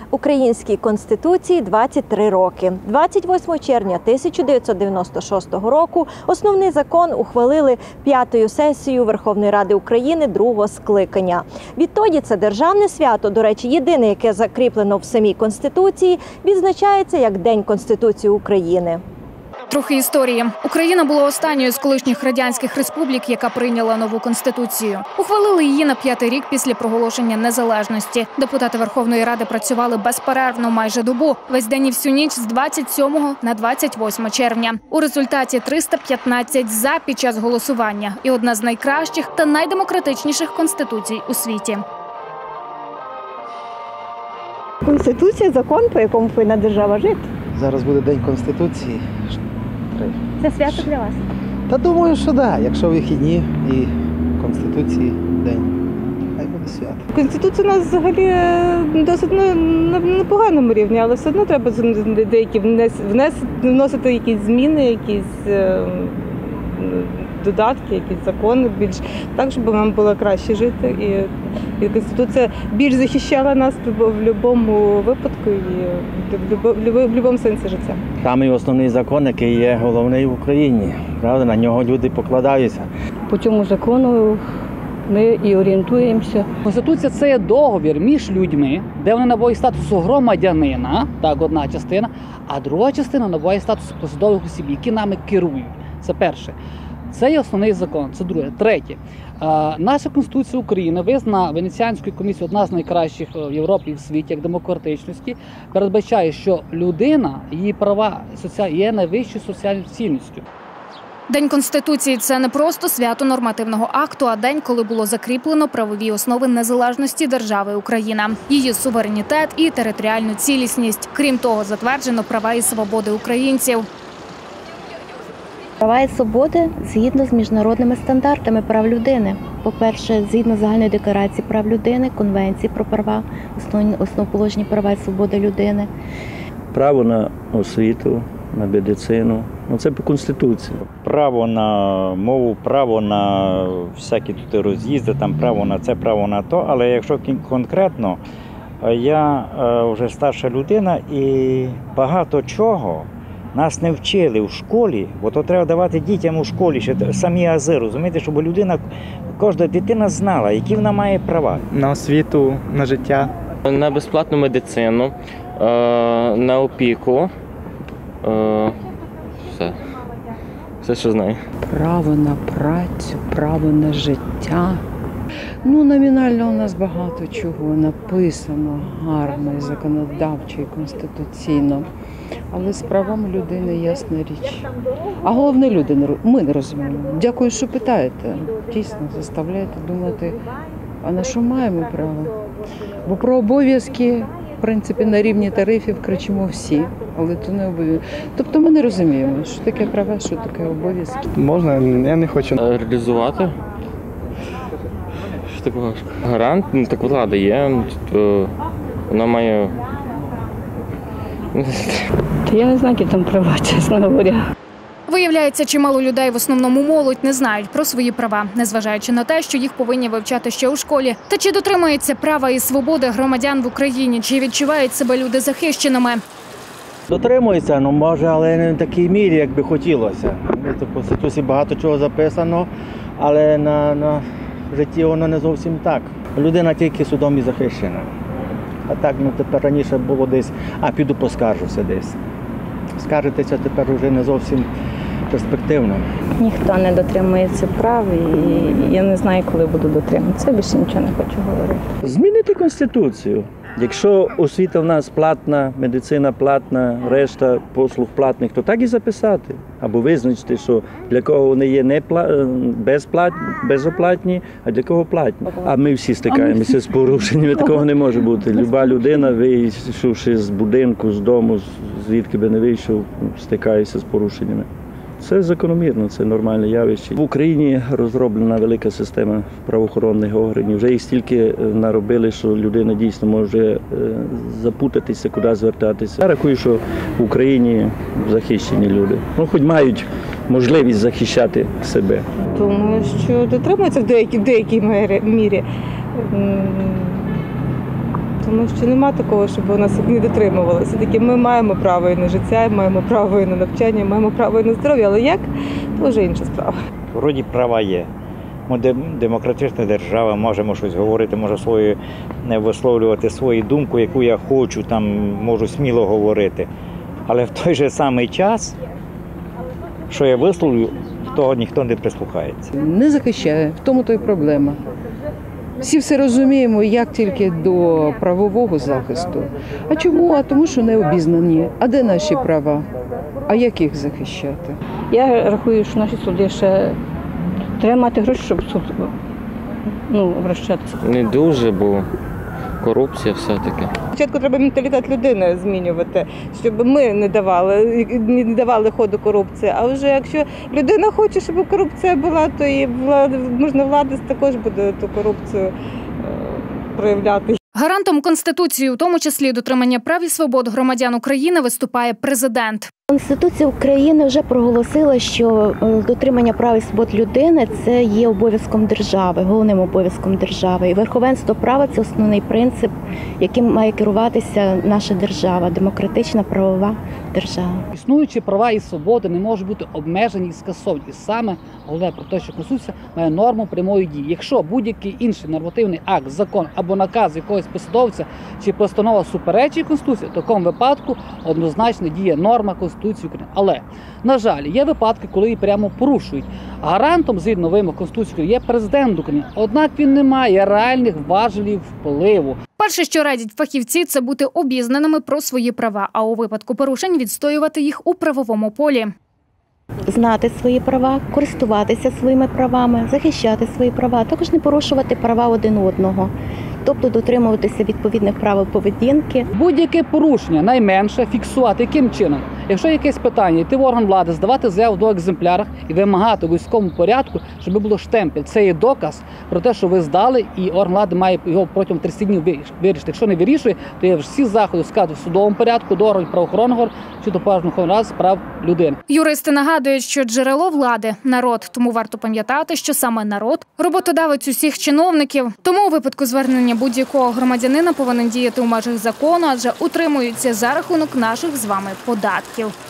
Українській Конституції 23 роки. 28 червня 1996 року основний закон ухвалили 5-ю сесією Верховної Ради України 2-го скликання. Відтоді це державне свято, до речі, єдине, яке закріплено в самій Конституції, відзначається як День Конституції України. Трохи історії. Україна була останньою з колишніх радянських республік, яка прийняла нову Конституцію. Ухвалили її на 5-й рік після проголошення незалежності. Депутати Верховної Ради працювали безперервно майже добу. Весь день і всю ніч з 27 на 28 червня. У результаті 315 «за» під час голосування. І одна з найкращих та найдемократичніших конституцій у світі. Конституція – закон, по якому повинна держава жити. Зараз буде День Конституції. Це свято для вас? Та думаю, що так. Якщо вихідні і Конституції день, хай буде свято. Конституція у нас взагалі досить на непоганому рівні, але все одно треба деякі вносити якісь зміни, якісь додатки, якісь закони, більш так, щоб нам було краще жити. І Конституція більш захищала нас в будь-якому випадку і в будь-якому сенсі життя. Там і основний закон, який є головний в Україні. Правда, на нього люди покладаються. По цьому закону ми і орієнтуємося. Конституція – це є договір між людьми, де вони набувають статусу громадянина, так, одна частина, а друга частина набуває статусу посадових осіб, які нами керують. Це перше. Це є основний закон. Це друге. Третє. Наша Конституція України визнана Венеціанською комісією одна з найкращих в Європі і в світі як демократичності, передбачає, що людина, її права є найвищою соціальною цінністю. День Конституції – це не просто свято нормативного акту, а день, коли було закріплено правові основи незалежності держави Україна, її суверенітет і територіальну цілісність. Крім того, затверджено права і свободи українців. Права і свободи згідно з міжнародними стандартами прав людини. По-перше, згідно Загальної декларації прав людини, Конвенції про права, основоположні права і свободи людини. Право на освіту, на медицину. Це по Конституції. Право на мову, право на всякі тут роз'їзди, там право на це, право на то. Але якщо конкретно, я вже старша людина і багато чого нас не вчили в школі, бо то треба давати дітям у школі, ще самі ази, розумієте, щоб людина, кожна дитина знала, які вона має права. На освіту, на життя. На безплатну медицину, на опіку, все, що знаю. Право на працю, право на життя. Номінально у нас багато чого написано гарно, і законодавчо, і конституційно. Але з правами людини ясна річ. А головне, люди ми не розуміємо. Дякую, що питаєте. Дійсно, заставляєте думати, а на що маємо право? Бо про обов'язки, в принципі, на рівні тарифів кричимо всі, але то не обов'язково. Тобто ми не розуміємо, що таке права, що таке обов'язки. Можна, я не хочу. Реалізувати? Що таке важко? Гарант, так влада є, вона має... Я не знаю, які там права, чесно говоря. Виявляється, чимало людей, в основному молодь, не знають про свої права, незважаючи на те, що їх повинні вивчати ще у школі. Та чи дотримуються права і свободи громадян в Україні, чи відчувають себе люди захищеними? Дотримуються, може, але не в такій мірі, як би хотілося. В Конституції багато чого записано, але на житті воно не зовсім так. Людина тільки судом і захищена. А так, тепер раніше було десь, піду поскаржуся десь. Скаржитися тепер вже не зовсім перспективно. Ніхто не дотримується прав, і я не знаю, коли буду дотримуватися. Більше нічого не хочу говорити. Змінити Конституцію. Якщо освіта в нас платна, медицина платна, решта послуг платних, то так і записати. Або визначити, що для кого вони є безоплатні, а для кого платні. А ми всі стикаємося з порушеннями, такого не може бути. Люба людина, вийшовши з будинку, з дому, звідки би не вийшов, стикається з порушеннями. Це закономірно, це нормальне явище. В Україні розроблена велика система правоохоронних органів. Вже їх стільки наробили, що людина дійсно може запутатися, куди звертатися. Я рахую, що в Україні захищені люди. Хоч мають можливість захищати себе. Думаю, що дотримуються в деякій мірі. тому що нема такого, щоб у нас не дотримувалося. Все-таки ми маємо право і на життя, маємо право і на навчання, маємо право і на здоров'я, але як – це вже інша справа. Вроді права є. Ми демократична держава, можемо щось говорити, можу висловлювати свою думку, яку я хочу, там можу сміло говорити. Але в той же самий час, що я висловлю, того ніхто не прислухається. Не захищає, в тому то й проблема. Всі все розуміємо, як тільки до правового захисту. А чому? А тому, що не обізнані. А де наші права? А як їх захищати? Я рахую, що наші суди ще треба мати гроші, щоб суд обращатися. Не дуже, бо корупція все-таки. Спочатку треба менталітет людини змінювати, щоб ми не давали ходу корупції. А вже якщо людина хоче, щоб корупція була, то і влада також буде ту корупцію проявляти. Гарантом Конституції, у тому числі дотримання прав і свобод громадян України, виступає президент. Конституція України вже проголосила, що дотримання прав і свобод людини – це є обов'язком держави, головним обов'язком держави. І верховенство права – це основний принцип, яким має керуватися наша держава, демократична правова держава. Існуючі права і свободи не можуть бути обмежені і скасовані. І саме головне про те, що Конституція має норму прямої дії. Якщо будь-який інший нормативний акт, закон або наказ якогось посадовця чи постанова суперечить Конституції, в такому випадку однозначно діє норма Конституції України. Але, на жаль, є випадки, коли її прямо порушують. Гарантом, згідно вимог Конституції України, є президент України. Однак він не має реальних важелів впливу. Перше, що радять фахівці, це бути обізнаними про свої права, а у випадку порушень відстоювати їх у правовому полі. Знати свої права, користуватися своїми правами, захищати свої права, також не порушувати права один одного. Тобто дотримуватися відповідних правил поведінки. Будь-яке порушення найменше фіксувати. Яким чином? Якщо якесь питання, йти в орган влади, здавати заяву в 2 екземплярах і вимагати в військовому порядку, щоб було штемпель. Це є доказ про те, що ви здали, і орган влади має його протягом 30 днів вирішити. Якщо не вирішує, то є всі заходи складу в судовому порядку, до органів правоохоронного чи до Верховної Ради з прав людини. Юристи нагадують, що джерело влади – народ, тому варто пам'ятати, що саме народ – роботодавець усіх чиновників. Тому у випадку звернення будь-якого громадянина повинен діяти у межах закону, адже утримуються за рахунок наших з вами податків.